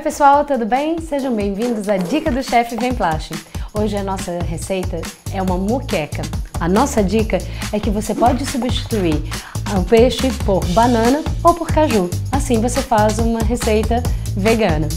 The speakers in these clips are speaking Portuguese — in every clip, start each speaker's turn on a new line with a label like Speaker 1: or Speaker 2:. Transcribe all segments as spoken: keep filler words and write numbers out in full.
Speaker 1: pessoal, tudo bem? Sejam bem-vindos à Dica do Chefe Vemplache. Hoje a nossa receita é uma moqueca. A nossa dica é que você pode substituir o peixe por banana ou por caju. Assim você faz uma receita vegana.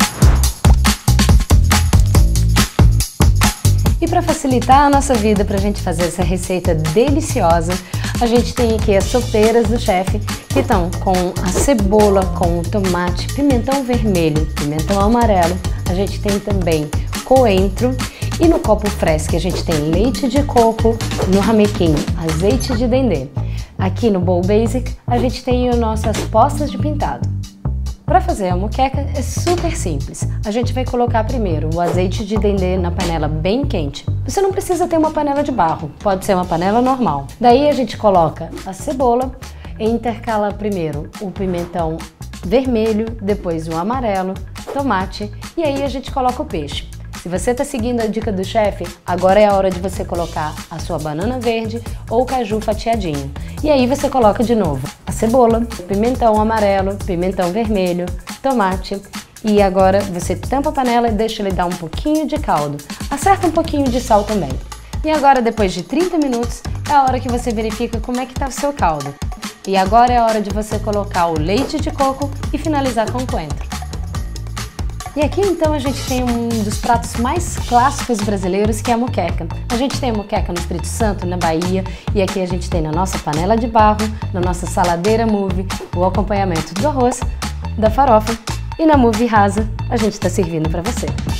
Speaker 1: E para facilitar a nossa vida, para a gente fazer essa receita deliciosa, a gente tem aqui as sopeiras do chefe, que estão com a cebola, com o tomate, pimentão vermelho, pimentão amarelo. A gente tem também coentro e no copo fresco a gente tem leite de coco, no ramequim azeite de dendê. Aqui no bowl basic a gente tem as nossas postas de pintado. Para fazer a moqueca é super simples. A gente vai colocar primeiro o azeite de dendê na panela bem quente. Você não precisa ter uma panela de barro, pode ser uma panela normal. Daí a gente coloca a cebola e intercala primeiro o pimentão vermelho, depois o amarelo, tomate e aí a gente coloca o peixe. Se você está seguindo a dica do chefe, agora é a hora de você colocar a sua banana verde ou caju fatiadinho. E aí você coloca de novo a cebola, pimentão amarelo, pimentão vermelho, tomate. E agora você tampa a panela e deixa ele dar um pouquinho de caldo. Acerta um pouquinho de sal também. E agora, depois de trinta minutos, é a hora que você verifica como é que está o seu caldo. E agora é a hora de você colocar o leite de coco e finalizar com o coentro. E aqui então a gente tem um dos pratos mais clássicos brasileiros, que é a moqueca. A gente tem a moqueca no Espírito Santo, na Bahia, e aqui a gente tem na nossa panela de barro, na nossa saladeira move, o acompanhamento do arroz, da farofa, e na move rasa a gente está servindo para você.